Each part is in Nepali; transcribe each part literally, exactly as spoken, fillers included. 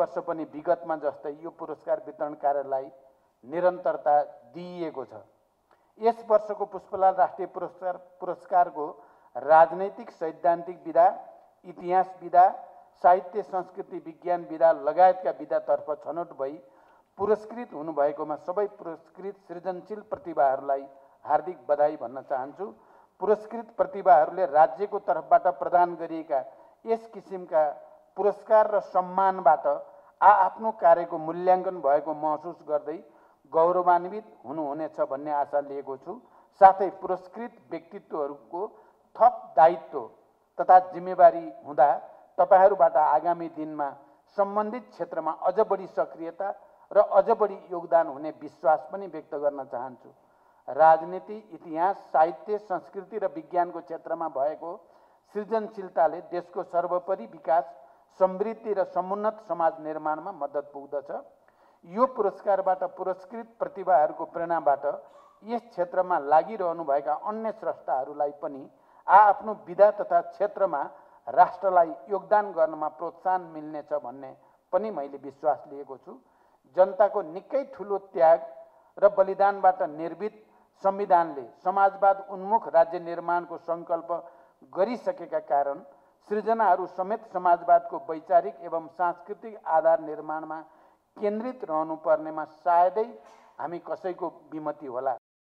वर्ष पनि विगतमा जस्तै यो पुरस्कार वितरण कार्यलाई निरन्तरता दिइएको छ। यस वर्षको पुष्पलाल राष्ट्रिय पुरस्कार पुरस्कारको राजनैतिक सैद्धान्तिक विधा, इतिहास विधा, साहित्य संस्कृति विज्ञान विधा लगायतका विधातर्फ छनौट भई पुरस्कृत हुनुभएकोमा सबै पुरस्कृत सृजनशील प्रतिभाहरूलाई हार्दिक बधाई भन्न चाहन्छु। पुरस्कृत प्रतिभाहरूले राज्यको तर्फबाट प्रदान गरिएका यस किसिमका पुरस्कार र सम्मानबाट आआफ्नो कार्यको मूल्याङ्कन भएको महसुस गर्दै गौरवान्वित हुनुहुनेछ भन्ने आशा लिएको छु। साथै पुरस्कृत व्यक्तित्वहरूको थप दायित्व तथा जिम्मेवारी हुँदा तपाईहरूबाट आगामी दिनमा सम्बन्धित क्षेत्रमा अझ बढी सक्रियता र अझ बढी योगदान हुने विश्वास पनि व्यक्त गर्न चाहन्छु। राजनीति, इतिहास, साहित्य, संस्कृति र विज्ञानको क्षेत्रमा भएको सृजनशीलताले देशको सर्वोपरि विकास, समृद्धि र समुन्नत समाज निर्माणमा मद्दत पुग्दछ। यो पुरस्कारबाट पुरस्कृत प्रतिभाहरूको प्रेरणाबाट यस क्षेत्रमा लागिरहनुभएका अन्य स्रष्टाहरूलाई पनि आआफ्नो विधा तथा क्षेत्रमा राष्ट्रलाई योगदान गर्नमा प्रोत्साहन मिल्नेछ भन्ने पनि मैले विश्वास लिएको छु। जनताको निकै ठुलो त्याग र बलिदानबाट निर्मित संविधानले समाजवाद उन्मुख राज्य निर्माणको सङ्कल्प गरिसकेका कारण सृजनाहरू समेत समाजवादको वैचारिक एवं सांस्कृतिक आधार निर्माणमा केन्द्रित रहनुपर्नेमा सायदै हामी कसैको विमति होला।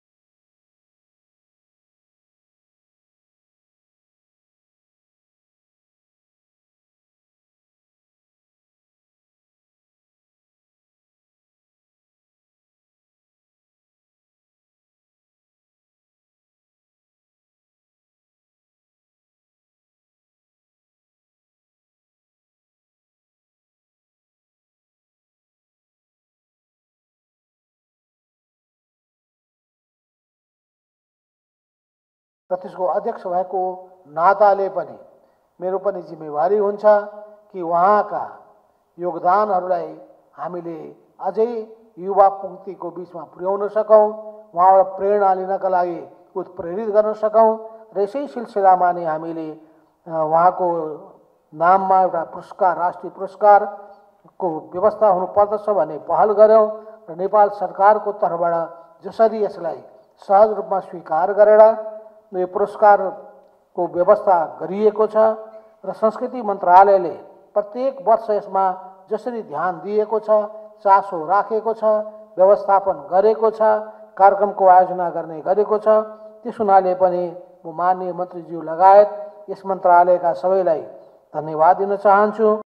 र त्यसको अध्यक्ष भएको नाताले पनि मेरो पनि जिम्मेवारी हुन्छ कि उहाँका योगदानहरूलाई हामीले अझै युवा पुँक्तिको बिचमा पुर्याउन सकौँ, उहाँबाट प्रेरणा लिनका लागि उत्प्रेरित गर्न सकौँ र यसै सिलसिलामा नै हामीले उहाँको नाममा एउटा पुरस्कार, राष्ट्रिय पुरस्कारको व्यवस्था हुनुपर्दछ भन्ने पहल गऱ्यौँ र नेपाल सरकारको तर्फबाट जसरी यसलाई सहज रूपमा स्वीकार गरेर यो पुरस्कारको व्यवस्था गरिएको छ र संस्कृति मन्त्रालयले प्रत्येक वर्ष यसमा जसरी ध्यान दिएको छ, चासो राखेको छ, व्यवस्थापन गरेको छ, कार्यक्रमको आयोजना गर्ने गरेको छ, त्यस हुनाले पनि म माननीय मन्त्रीज्यू लगायत यस मन्त्रालयका सबैलाई धन्यवाद दिन चाहन्छु।